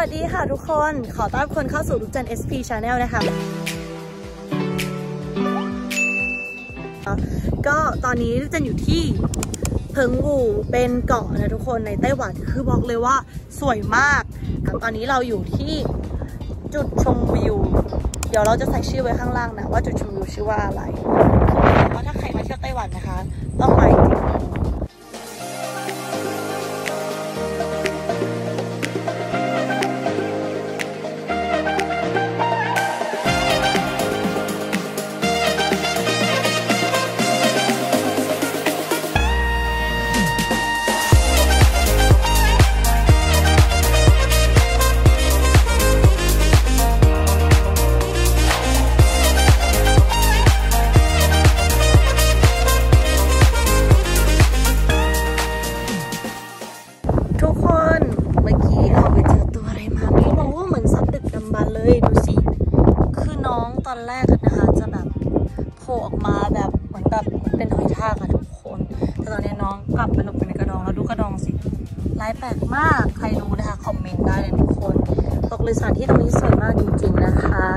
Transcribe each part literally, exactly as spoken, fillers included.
วัสดีค่ะทุกคนขอต้อนรับคนเข้าสู่ลูกจัน เอส พี Channel นะคะก็ตอนนี้ลูกจันอยู่ที่เพิงวูเป็นเกาะนะทุกคนในไต้หวันคือบอกเลยว่าสวยมากตอนนี้เราอยู่ที่จุดชมวิวเดี๋ยวเราจะใส่ชื่อไว้ข้างล่างนะว่าจุดชมวิวชื่อว่าอะไรเพราะถ้าใครมาเที่ยวไต้หวันนะคะต้องมาจริงตอนแรกนะคะจะแบบโผล่ออกมาแบบเหมือนแบบเป็นหอยทากค่ะทุกคนแต่ตอนนี้น้องกลับไปหลบในกระดองแล้วดูกระดองสิลายแปลกมากใครรู้นะคะคอมเมนต์ได้เลยทุกคนบอกเลยสถานที่ตรงนี้สวยมากจริงๆนะคะ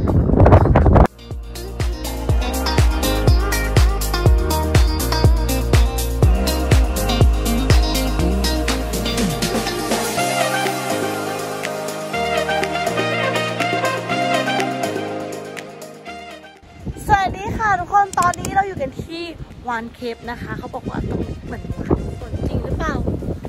ทุกคนตอนนี้เราอยู่กันที่วานเคปนะคะเขาบอกว่าตรงเหมือนฝนจริงหรือเปล่า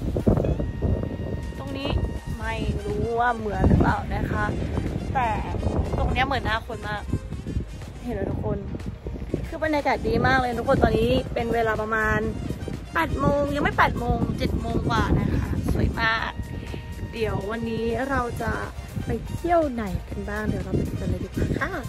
ตรงนี้ไม่รู้ว่าเหมือนหรือเปล่านะคะแต่ตรงนี้เหมือนหน้าคนมากเห็นไหมทุกคนคือบรรยากาศดีมากเลยทุกคนตอนนี้เป็นเวลาประมาณแปดโมงยังไม่แปดโมงเจ็ดโมงกว่านะคะสวยมากเดี๋ยววันนี้เราจะไปเที่ยวไหนกันบ้างเดี๋ยวเราไปดูกันเลยดีกว่าค่ะ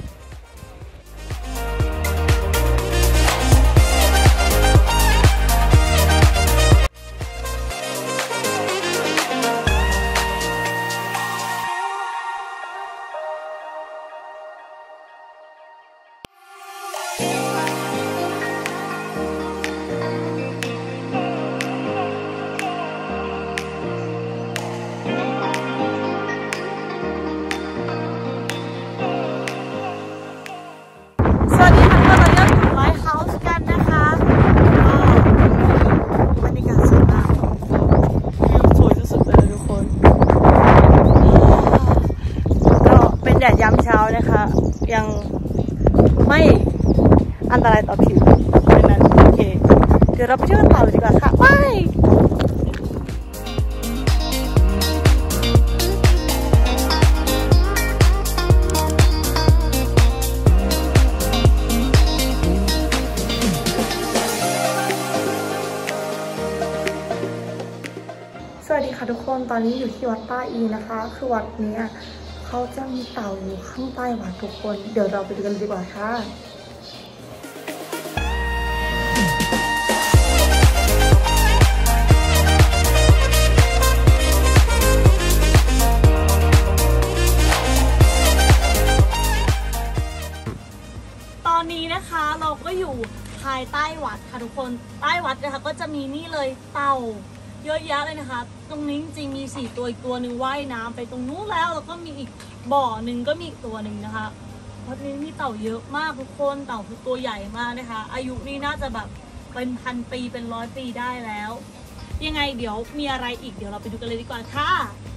แดดยามเช้านะคะยังไม่อันตรายต่อผิวดังนั้นโอเคเดี๋ยวเราไปเที่ยวกันต่อเลยดีกว่าค่ะไปสวัสดีค่ะทุกคนตอนนี้อยู่ที่วัดต้าอีนะคะคือวัดนี้เขาจะมีเต่าอยู่ข้างใต้วัดทุกคนเดี๋ยวเราไปดูกันดีกว่าค่ะตอนนี้นะคะเราก็อยู่ภายใต้วัดค่ะทุกคนใต้วัดนะคะก็จะมีนี่เลยเต่าเยอะแยะเลยนะคะตรงนี้จริงมีสี่ตัวอีกตัวหนึ่งว่ายน้ำไปตรงนู้นแล้วแล้วก็มีอีกบ่อหนึ่งก็มีอีกตัวหนึ่งนะคะวัดนี้มีเต่าเยอะมากทุกคนเต่าคือตัวใหญ่มากนะคะอายุนี่น่าจะแบบเป็นพันปีเป็นร้อยปีได้แล้วยังไงเดี๋ยวมีอะไรอีกเดี๋ยวเราไปดูกันเลยดีกว่าค่ะ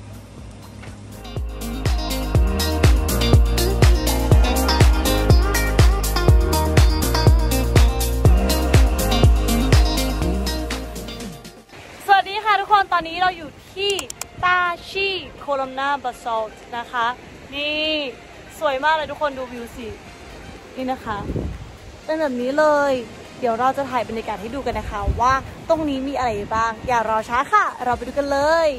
ตอนนี้เราอยู่ที่ตาชีโคลัมนาบาซอลต์นะคะนี่สวยมากเลยทุกคนดูวิวสินี่นะคะเป็นแบบนี้เลยเดี๋ยวเราจะถ่ายบรรยากาศให้ดูกันนะคะว่าตรงนี้มีอะไรบ้างอย่ารอช้าค่ะเราไปดูกันเลย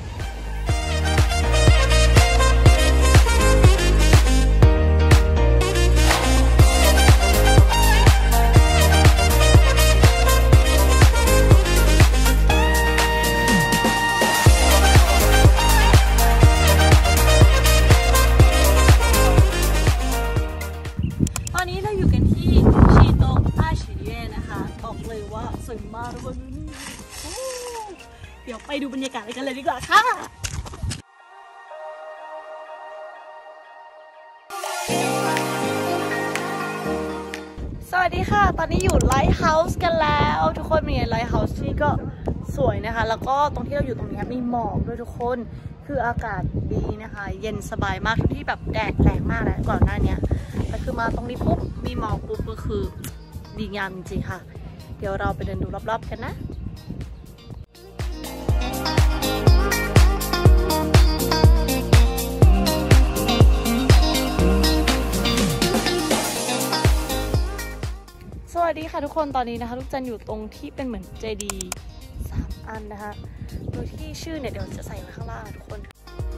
สวยมากทุกคนเดี๋ยวไปดูบรรยากาศกันเลยดีกว่าค่ะสวัสดีค่ะตอนนี้อยู่ไลท์เฮาส์กันแล้วทุกคนมีไลท์เฮาส์ที่ก็สวยนะคะแล้วก็ตรงที่เราอยู่ตรงนี้มีหมอกด้วยทุกคนคืออากาศดีนะคะเย็นสบายมากที่แบบแดดแรงมากแล้วก่อนหน้านี้แต่คือมาตรงนี้ปุ๊บมีหมอกปุ๊บก็คือดีงามจริงๆค่ะเดี๋ยวเราไปเดินดูรอบๆกันนะสวัสดีค่ะทุกคนตอนนี้นะคะทุกจันอยู่ตรงที่เป็นเหมือนเจดีย์สามอันนะคะโดยที่ชื่อเนี่ยเดี๋ยวจะใส่ไว้ข้างล่างทุกคน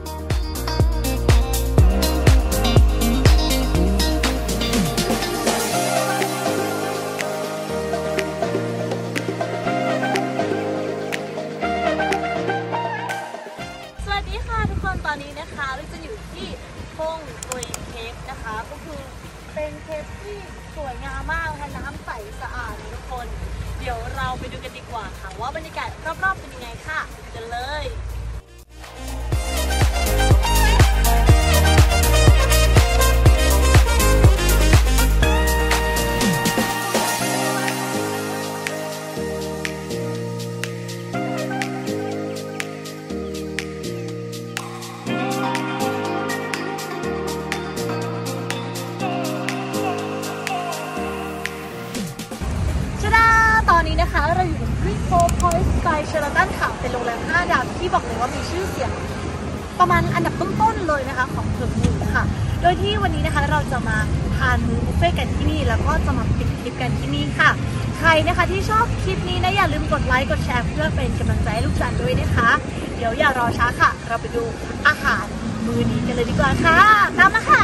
สวัสดีค่ะทุกคนตอนนี้นะคะเราจะอยู่ที่พงตุยเคฟนะคะก็คือเป็นเคฟที่สวยงามมากค่ะน้ำใสสะอาดทุกคนเดี๋ยวเราไปดูกันดีกว่าค่ะว่าบรรยากาศรอบๆเป็นยังไงค่ะกันเลยตอนนี้นะคะเราอยู่ที่โคพอยต์สกายเชอร์ตันค่ะเป็นโรงแรมห้าดาวที่บอกเลยว่ามีชื่อเสียงประมาณอันดับต้นๆเลยนะคะของเมืองนี้ค่ะโดยที่วันนี้นะคะเราจะมาทานมื้อบุฟเฟ่ต์กันที่นี่แล้วก็จะมาปิดคลิปกันที่นี่ค่ะใครนะคะที่ชอบคลิปนี้นะอย่าลืมกดไลค์กดแชร์เพื่อเป็นกำลังใจให้ลูกจันด้วยนะคะเดี๋ยวอย่ารอช้าค่ะเราไปดูอาหารมื้อนี้กันเลยดีกว่าค่ะตามมาค่ะ